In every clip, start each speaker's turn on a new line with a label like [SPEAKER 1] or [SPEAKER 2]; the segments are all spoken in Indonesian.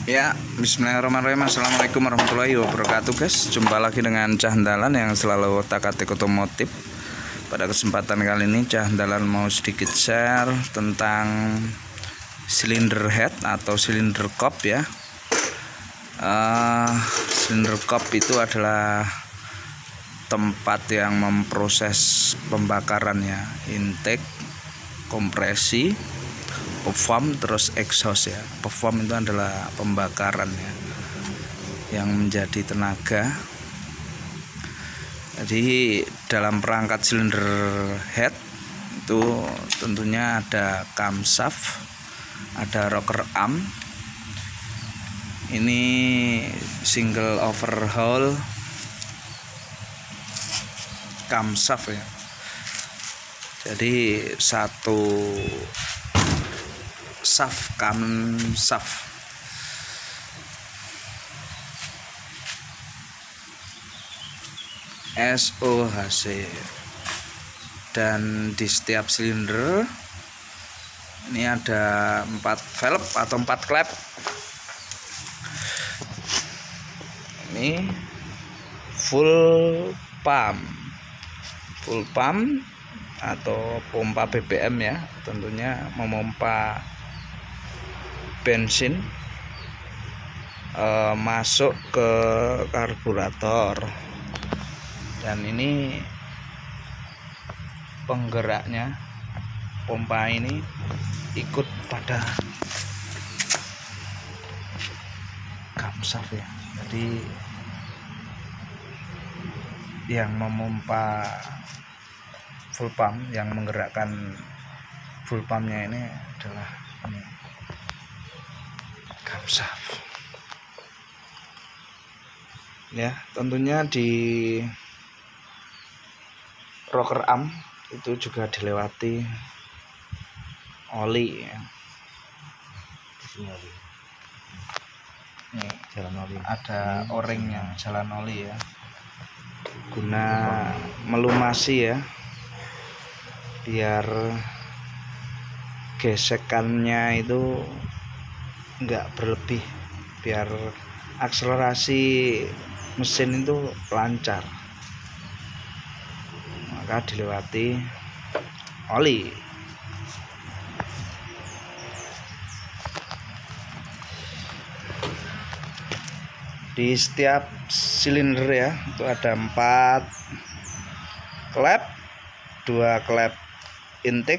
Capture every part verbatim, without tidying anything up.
[SPEAKER 1] Ya, bismillahirrahmanirrahim. Assalamualaikum warahmatullahi wabarakatuh, guys. Jumpa lagi dengan Cah Andalan yang selalu otak-atik otomotif. Pada kesempatan kali ini Cah Andalan mau sedikit share tentang silinder head atau silinder kop ya. Uh, silinder kop itu adalah tempat yang memproses pembakaran ya, intake, kompresi, perform, terus exhaust ya. Perform itu adalah pembakaran ya, yang menjadi tenaga. Jadi dalam perangkat silinder head itu tentunya ada camshaft, ada rocker arm. Ini single overhaul camshaft ya. Jadi satu shaft camshaft. S O H C. Dan di setiap silinder ini ada empat valve atau empat klep. Ini full pump. Full pump atau pompa B B M ya, tentunya memompa bensin eh, masuk ke karburator. Dan ini penggeraknya, pompa ini ikut pada camshaft ya. Jadi yang memompa full pump, yang menggerakkan full pumpnya ini adalah ini camshaft ya. Tentunya di rocker arm itu juga dilewati oli ya. Nih, jalan oli, ada o-ringnya, jalan oli ya, guna melumasi ya, biar gesekannya itu enggak berlebih, biar akselerasi mesin itu lancar, maka dilewati oli. Di setiap silinder ya itu ada empat klep, dua klep intake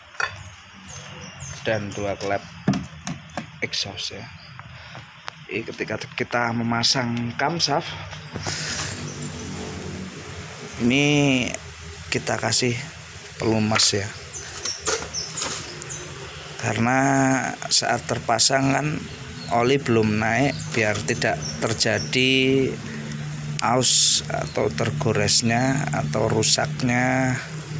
[SPEAKER 1] dan dua klep exhaust ya. Jadi ketika kita memasang camshaft ini kita kasih pelumas ya, karena saat terpasang kan oli belum naik, biar tidak terjadi aus atau tergoresnya atau rusaknya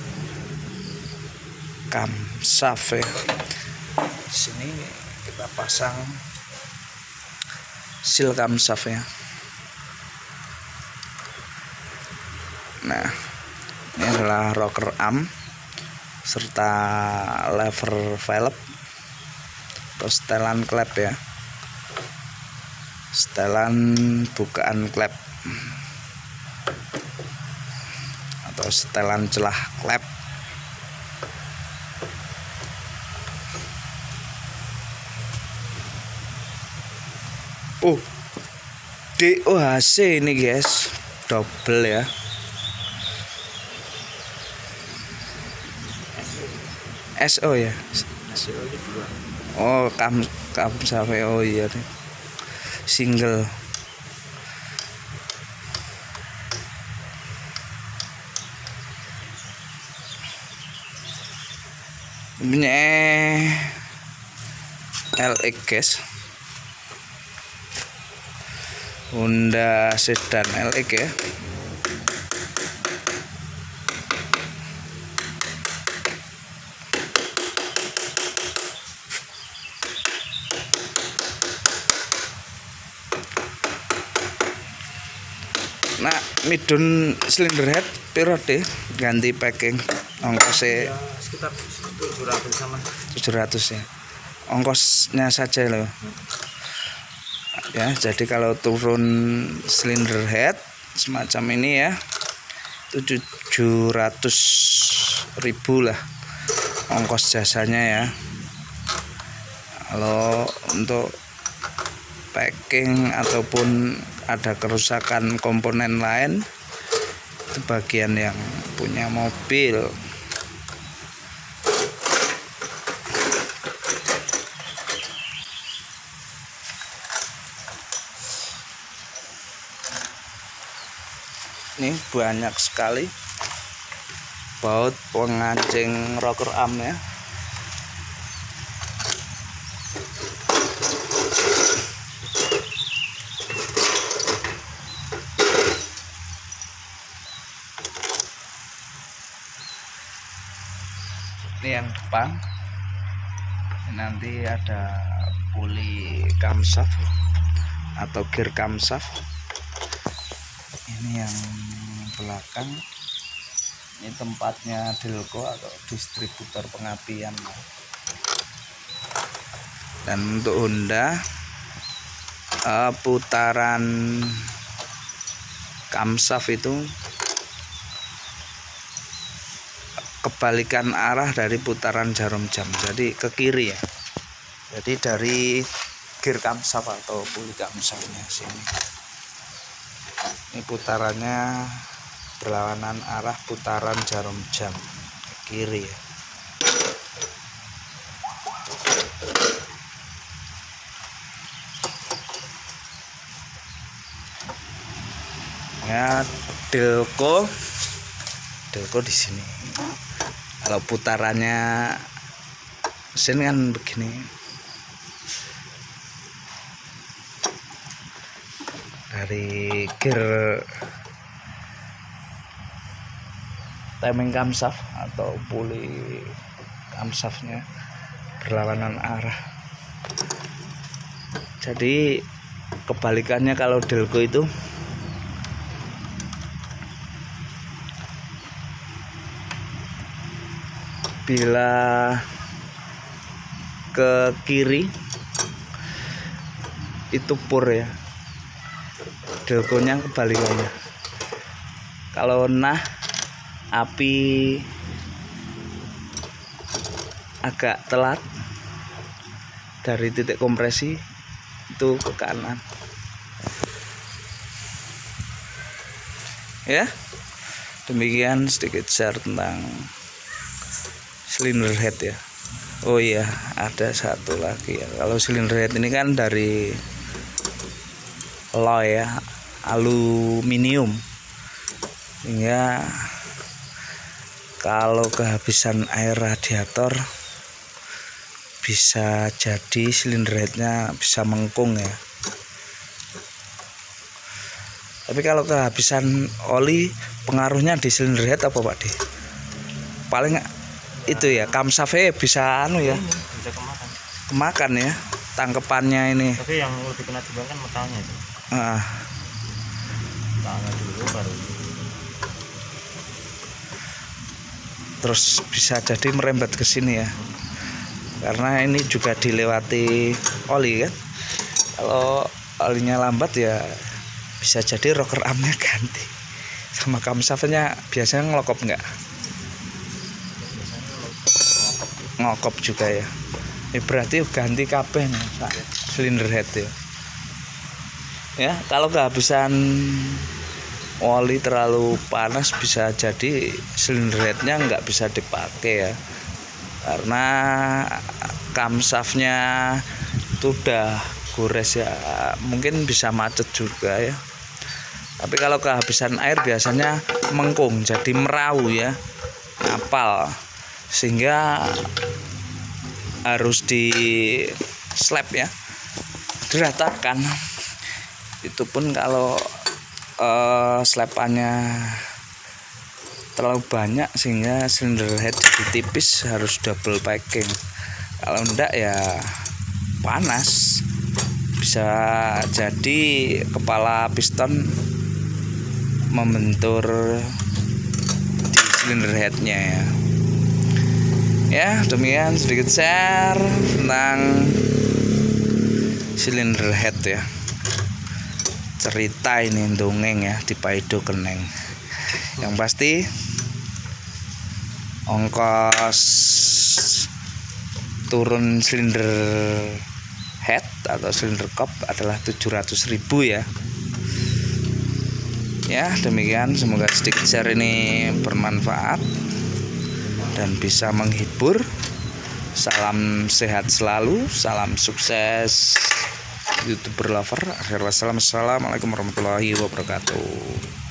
[SPEAKER 1] camshaft ya. Di sini kita pasang seal camshaft ya. Nah, ini adalah rocker arm serta lever valve atau setelan klep ya, setelan bukaan klep atau setelan celah klep. Oh, D O H C ini guys, double ya. S O ya. Oh, kam camshaft. Oh iya deh. Single. Ini L X guys, Honda sedan L X ya. Nah, midun silinder head piro deh ganti packing ongkosnya? Ya, sekitar tujuh ratus sama. tujuh ratus ya. Ongkosnya saja loh. Ya, jadi kalau turun silinder head semacam ini ya, itu tujuh ratus ribu lah ongkos jasanya ya. Kalau untuk packing ataupun ada kerusakan komponen lain, itu bagian yang punya mobil. Ini banyak sekali baut pengancing rocker arm ya. Ini yang depan, nanti ada puli camshaft atau gear camshaft. Ini yang belakang, ini tempatnya Delco atau distributor pengapian. Dan untuk Honda, uh, putaran camshaft itu kebalikan arah dari putaran jarum jam, jadi ke kiri ya. Jadi dari gear camshaft atau puli camshaftnya sini, ini putarannya berlawanan arah putaran jarum jam ke kiri ya. Ya, Delco, Delco di sini. Kalau putarannya mesin kan begini. Dari gear timing camshaft atau puli camshaftnya berlawanan arah. Jadi kebalikannya kalau Delco itu bila ke kiri itu pur ya, Delco-nya kebalikannya. Kalau nah api agak telat dari titik kompresi itu ke kanan ya. Demikian sedikit share tentang silinder head ya. Oh iya, ada satu lagi ya. Kalau silinder head ini kan dari alloy ya, aluminium, sehingga kalau kehabisan air radiator bisa jadi silinder headnya bisa mengkung ya. Tapi kalau kehabisan oli, pengaruhnya di silinder head apa Pak D? Paling itu ya, camshaftnya bisa anu ya,
[SPEAKER 2] bisa kemakan.
[SPEAKER 1] Kemakan ya tangkepannya ini.
[SPEAKER 2] Tapi yang lebih kena juga kan metalnya itu.
[SPEAKER 1] Ah.
[SPEAKER 2] Metalnya dulu baru.
[SPEAKER 1] Terus bisa jadi merembet ke sini ya. Karena ini juga dilewati oli kan. Kalau olinya lambat ya bisa jadi rocker armnya ganti. Sama camshaftnya biasanya ngelokop enggak? Ngokop juga ya. Ini berarti ganti kabeh nih silinder head ya. Ya, kalau kehabisan oli terlalu panas bisa jadi silinder headnya nggak bisa dipakai ya. Karena camshaftnya itu udah gores ya, mungkin bisa macet juga ya. Tapi kalau kehabisan air biasanya mengkung, jadi merau ya, ngapal, sehingga harus di slap ya, diratakan. Itu pun kalau uh, slapannya terlalu banyak sehingga silinder head jadi tipis, harus double packing. Kalau enggak ya panas, bisa jadi kepala piston membentur di silinder headnya ya. Ya, demikian sedikit share tentang silinder head ya. cerita ini dongeng ya di Paido Keneng. Yang pasti ongkos turun silinder head atau silinder cup adalah tujuh ratus ribu ya. Ya demikian, semoga sedikit share ini bermanfaat dan bisa menghibur. Salam sehat selalu, salam sukses YouTuber lover. Akhir wassalam, assalamualaikum warahmatullahi wabarakatuh.